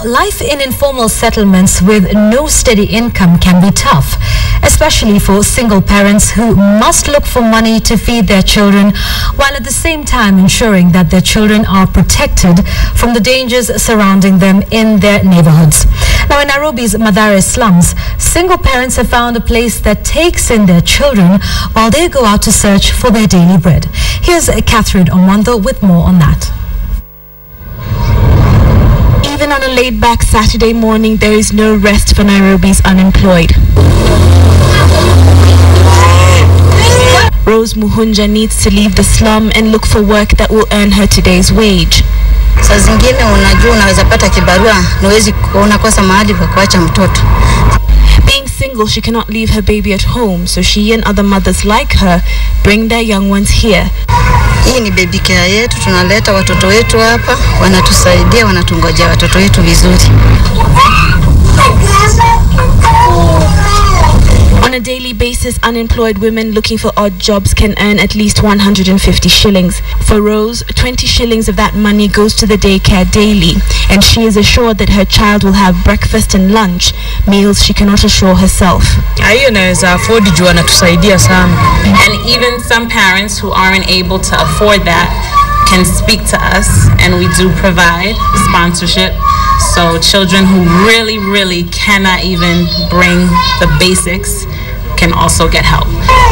life in informal settlements with no steady income can be tough, especially for single parents who must look for money to feed their children, while at the same time ensuring that their children are protected from the dangers surrounding them in their neighborhoods. Now, in Nairobi's Mathare slums, single parents have found a place that takes in their children while they go out to search for their daily bread. Here's Catherine Omwando with more on that. Even on a laid-back Saturday morning, there is no rest for Nairobi's unemployed. Rose Muhunja needs to leave the slum and look for work that will earn her today's wage. Saa zingine unajua unaweza pata kibarua nawezi unakosa mahali pa kuacha mtoto. Being single, she cannot leave her baby at home, so she and other mothers like her bring their young ones here. Hii ni baby care yetu, tunaleta watoto wetu hapa, wanatusaidia, wanatungojea watoto wetu vizuri. On a daily basis, unemployed women looking for odd jobs can earn at least 150 shillings. For Rose, 20 shillings of that money goes to the daycare daily, and she is assured that her child will have breakfast and lunch, meals she cannot assure herself. And even some parents who aren't able to afford that can speak to us, and we do provide sponsorship. So children who really cannot even bring the basics can also get help.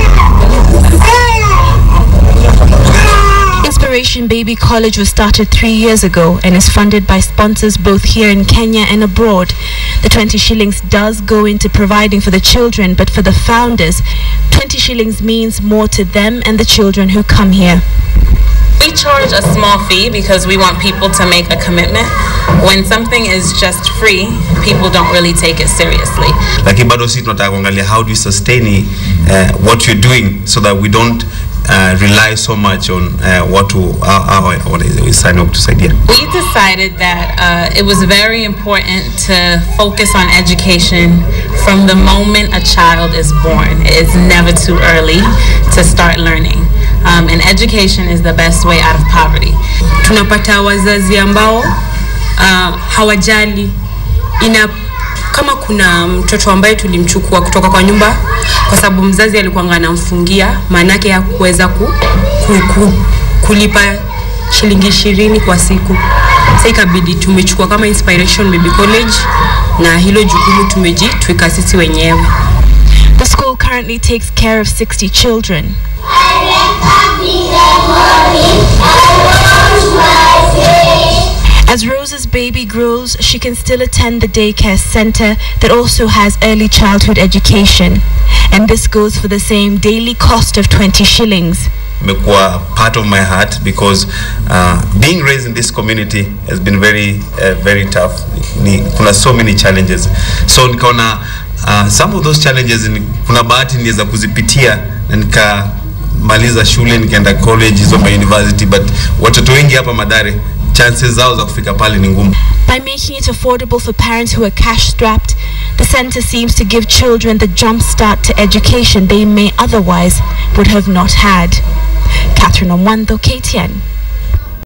Inspiration Baby College was started 3 years ago and is funded by sponsors both here in Kenya and abroad. The 20 shillings does go into providing for the children, but for the founders, 20 shillings means more to them and the children who come here. We charge a small fee because we want people to make a commitment. When something is just free, people don't really take it seriously. Lakini bado sisi tunataka kuangalia how do we sustain what you're doing so that we don't rely so much on what we sign up to say. We decided that it was very important to focus on education from the moment a child is born. It's never too early to start learning. And education is the best way out of poverty. Tunapata wazazi ambao hawajali kama kuna mtoto ambaye tulimchukua kutoka kwa nyumba kwa sababu mzazi alikuwa anamfungia, maana yake hakuweza kulipa shilingi 20 kwa siku. Sasa ikabidi tumechukua kama Inspiration Baby College na hilo jukumu tumejitwika sisi wenyewe. The school currently takes care of 60 children. As Rose's baby grows, she can still attend the daycare center that also has early childhood education. And this goes for the same daily cost of 20 shillings. Mekuwa part of my heart because being raised in this community has been very tough. Kuna so many challenges. So nikaona some of those challenges kuna bahati niweza kuzipitia na nikamaliza shule nikaenda college hizo university, but watoto wengi hapa Mathare chances zao za kufika pale ni ngumu. By making it affordable for parents who are cash strapped, the center seems to give children the jump start to education they may otherwise would have not had. Catherine Omwando, KTN.